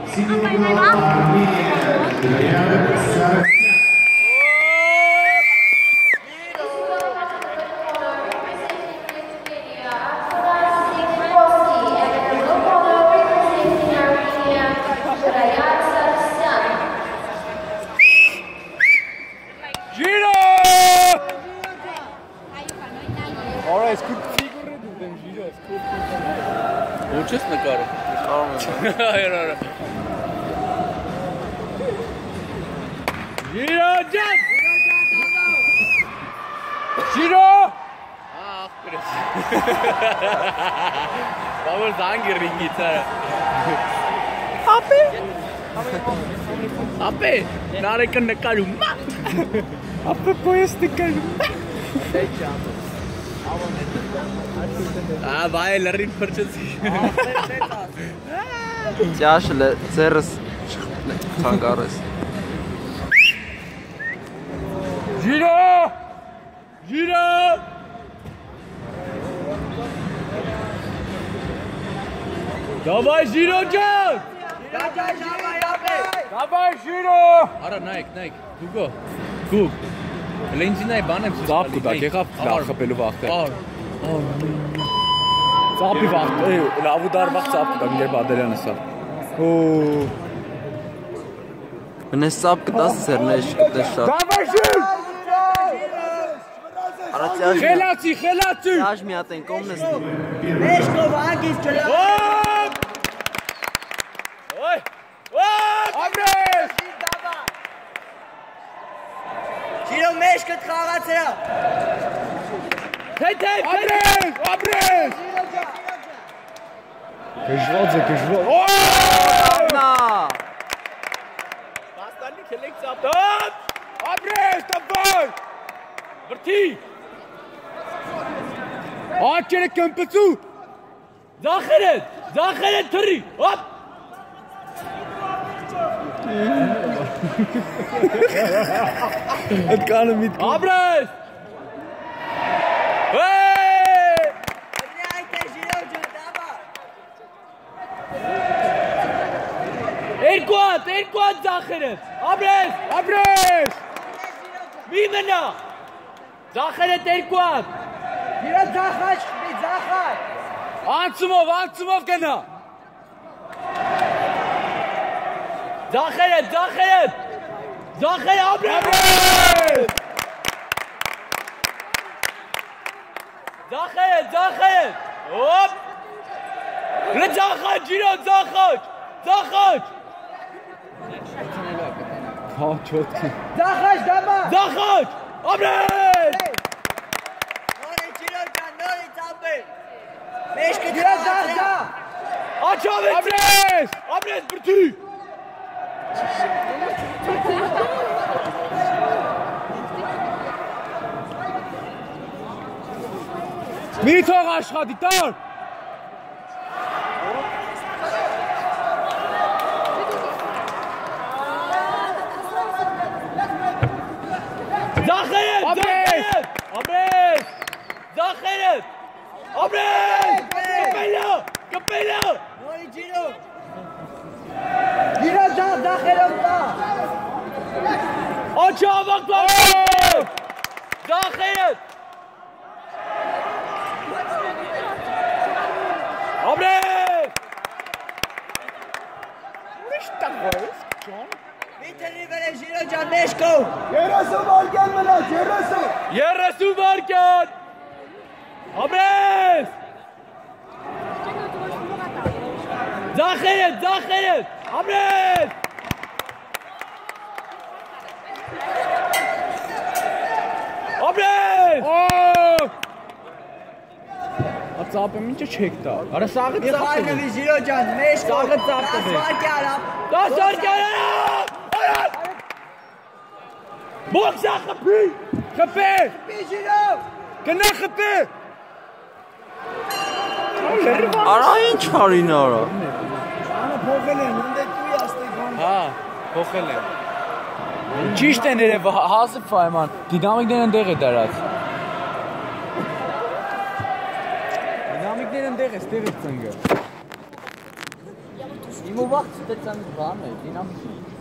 Честно, Карл? Giro, jump! Giro! Ach, Chris. Warum sagen die Ringe jetzt? Ape? Ape? Nare kan nakaluma. Ape poes nakaluma. Vai, la rinforciazione. Ջաշը ձերս թանկարես։ Giro! Giro! Давай, Giro, jump! Давай, Giro! Ara, Nike, Hugo. Gug. Lenzinai banem Ծափ կուտակ, եղավ նախապելու վախտը։ Ծափի վախտ, լավ ու դար վախտ ծափ կուտակ, երբ Ադելյանը սա։ Մնես ծափ կտաս սերնեշ կտես շատ։ Դավայ շուտ! Խելացի! Յաշ մի հատ են կոմնես դի։ Մեշկով ագիս չլավ։ Ոյ! Ամրես! Ջիրո մեշկըտ խաղացրա։ Հետ! Ամրես! Կժվոց է։ Նա! Պաստանի կելեք ծապտատ! Ամրես, տավար! Վրդի! Աչերը կմպծու! Ձախերդ թրի! Հոպ! Այդ կանը միտք։ Ամրես! Երկուատ ձախերդ! Ամրես! Մի մնա! Ձախերդ երկուատ! Ջիրո ձախաչ, մի ձախաչ։ Անցումով կնա! Ձախերդ! Ամրես! Ձախերդ! Հոպ! Ձախաչ, Ջիրո, ձախաչ! Հա, չոտքի։ Ձախաչ, դամա։ Ձախաչ! Ամրես! Ջիրո ջան, նորի ծապել։ Մեշկը խաղացրա։ Աչավեց! Ամրես, բրդի! Մի թող աշխատի, տար! Կպելա! Նորի ջիրո։ Ջիրո ջան, ձախերով տա։ Աչա ավակտվար! Ձախերդ! Ամրես! Ուրիշ տաղվարես, ճոն։ Մի թրի վեր է ջիրո ջան, մեշկով։ 30 վարկյան մնաց, 30 վարկյան! Ամրես! Ձախերդ! Ամրես! Ամրես! Ծապը մինչը չեք տա։ Արա սաղը Մի խարգվի ջիրո ջան, մեշկով։ Սաղը ծապ տվի։ 10 վարկի արավ։ 10 վարկյան արավ! Բոքսա խպի! Խպե! Մի ջիրո։ Կնա խպե! Արա ինչ արին արա։ Անը փոխել են, ունդե դույ աստեգ ան։ Հա, փոխել են։ Ճիշտ են երև հասып ֆայման, դինամիկներն ընդեղ է դարած։ Դինամիկներն ընդեղ է, ստեղ է ծնգը։ Imo wacht dit aan de baan, die nam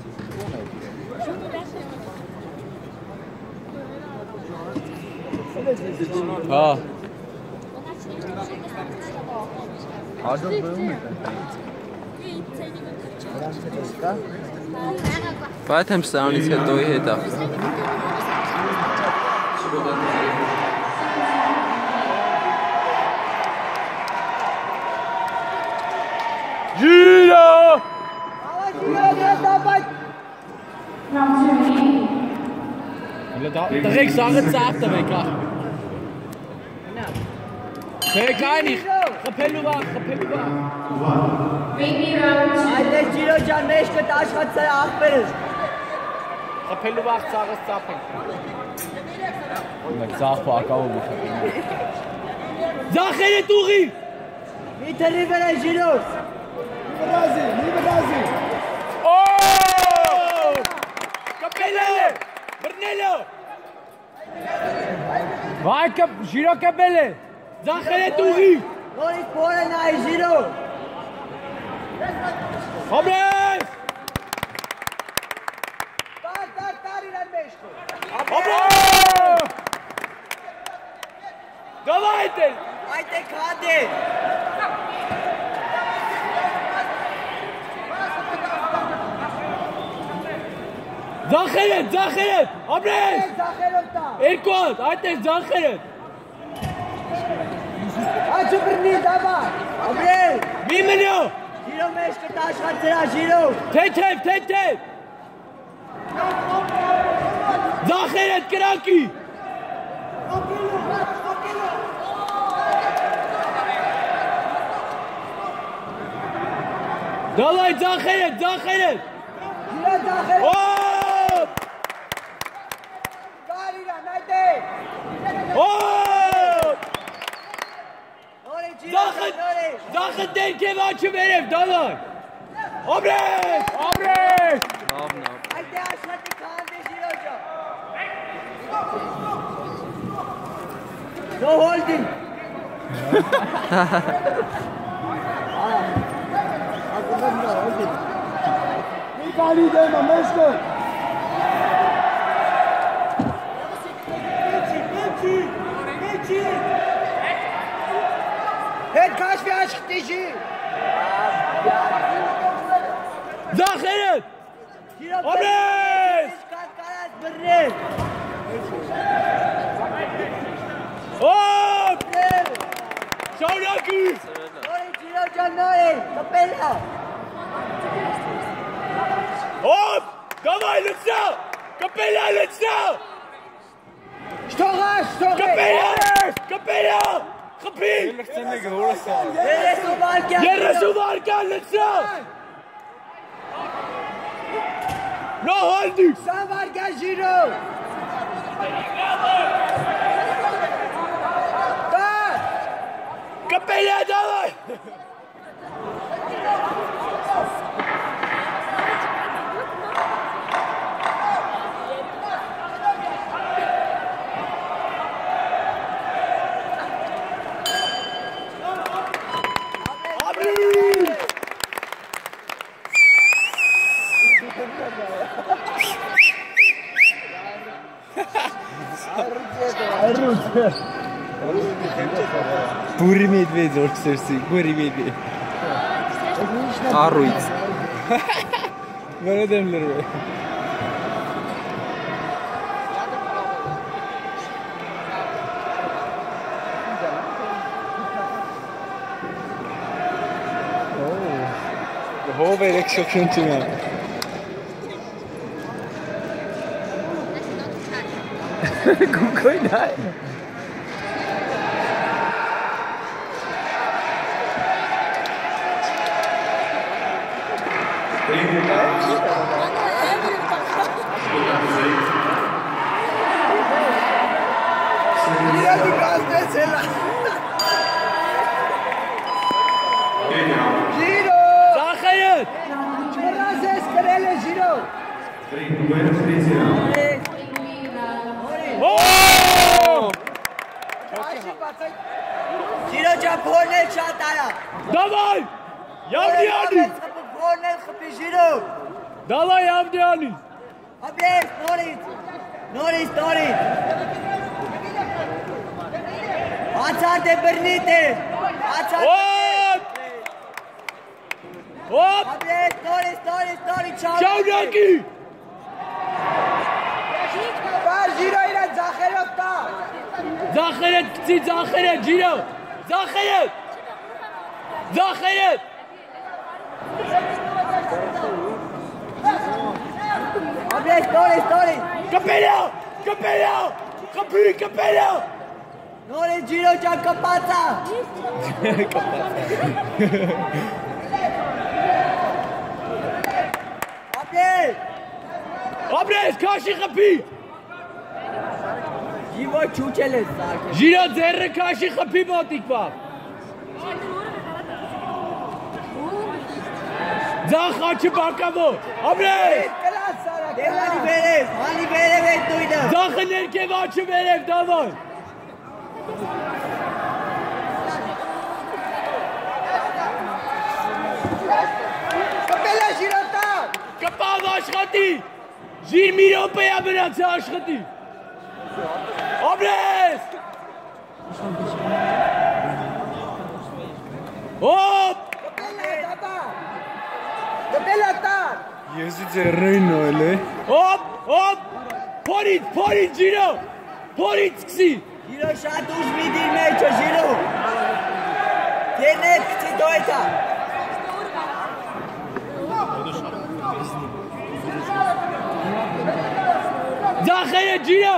Ha. Hadi böyle. Բայց եմ սրանից հետո հետ է։ Giro! Direkt sagen ze achterweg. Nee, gar nicht. Capello war. Haydi Ciro can meşke taş katsaya ak verir. Capello war, Zares Zapping. Sag war Gau. Sag hele Turi! Vitali veren Ciro. Oh! Capello! Brunello! Vai, Giro Capelli! Sag hele Turi! Noris pore na Ciro. Hobles! Tar ilan meşke. Hobles! Давайте! Haydi hadi. Zachelet! Hobles! Zahelopta. Erkot! Haydi Zachelet! Aç birni daba. Abre. Mimeno! Ciro meşke taş katsaya Ciro. Tetev! Zachelet Kraki! Давай, Zachelet! Ciro Zahel. Hop! Tar ilan haydi. Hop! Noris Ciro. Noris. Zachelet denke maçı verip, давай! Hobles! Haydi aşağıda kaldı Ciro can. No holding. Nikali dema meşke. Het kaç bir aşk dişi. Zachelet! Hobles! Hop! Şaunaki! Hop! Давай, лицо! Capello, лицо! Capello! Kapil! Yerresu varken, лицо! No holding! Sen varken Ciro. Capello, давай! Бурый медведь, орксерси, бурый медведь. Առույց։ Böyle demler be. Hove elektrik şunçuna. Kukoy dai. Zachelet! Oh! Ciro can porne çat आया. Давай! Yavri! Phone Ալյաններ խփի Ժիրո։ Դալայ Ավդյանի։ Աբես, նորից։ Ացարդ է բրնիտ է։ Հոպ։ Աբես, նորից, Շաունակի։ Բար Ժիրո իրա ձախերով տա։ Ձախերդ կցի, ձախերդ, Ժիրո։ Ձախերդ։ Աբես, նորից։ Կպելյա։ Կպելյա։ Նորից Ժիրո ջան կպացա։ Աբրես, քաշի խփի։ Ժիվո չուչել է սարքել։ Ժիրո ձեռը քաշի խփի մոտիկ բա։ Ձախ աչը բակավոր։ Աբրես։ Հալի վերև է դույնը։ Ձախը ներքև աչը վերև, դավան։ Կպել է Ժիրո տան։ Կպավ աշխատի։ Ժիր մի րոպեյա մնացի աշխատի։ Աբրես։ Հոպ։ Կպել է տան։ Եսի ձեռնային նոյել է։ Հոպ։ Փորից Ժիրո։ Փորից սկսի։ Ժիրո շատ ուժ մի դիր մեջը Ժիրո։ Տերնետ կցի դոյթա։ Ձախերը Ժիրո։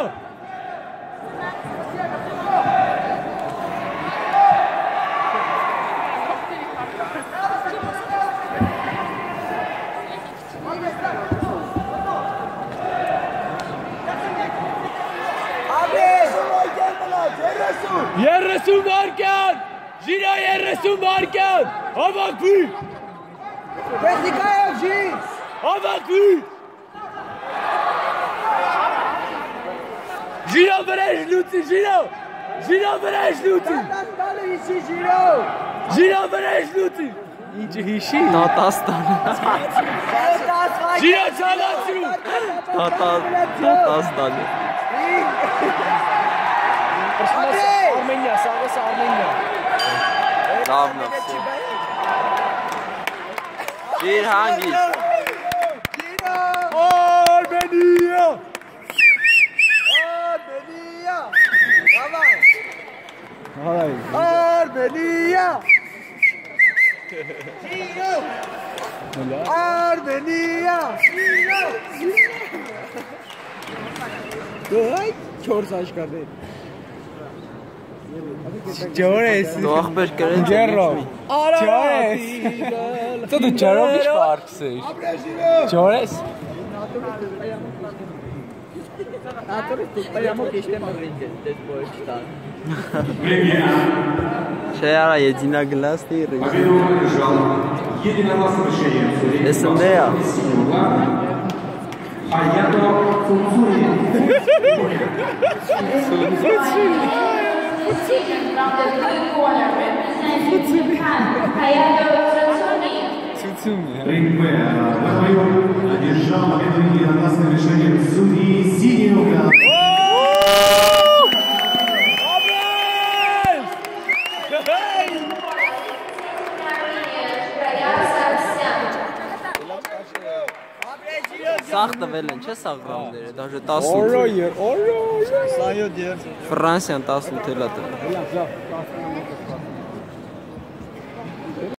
Երեսուն վարկյան, Ժիրո 30 վարկյան, հավաքվի, Տեխնիկայով Ժիր։ հավաքվի, Ժիրո վրեժ լուծի, Ժիրո վրեժ լուծի, Տանը հիշի Ժիրո։ Ժիրո վրեժ լուծի, ինչը հիշի, Տատաստանը։ Ժիրո չալացրու, Տատաստանը։ Արմենիա, սաղս Արմենիա, Լավն ասի։ Իր հանգի։ Արմենիա, Արմենիա։ Դոյ չորս աշկադեր։ Ջորես, Դու ախպեր կրեն Ջերով, Ջորես, դու Ջերով ինչ պարկս ես, Ջորես, Չէ արա եդինագլասնի ռիզ Ես ընդեյա Одержал победу единогласным решением судьи синего красного. Սաղ տվել են, չէ սաղ գամները, դաժե 18 Ֆրանսիան 18 էլ է տվել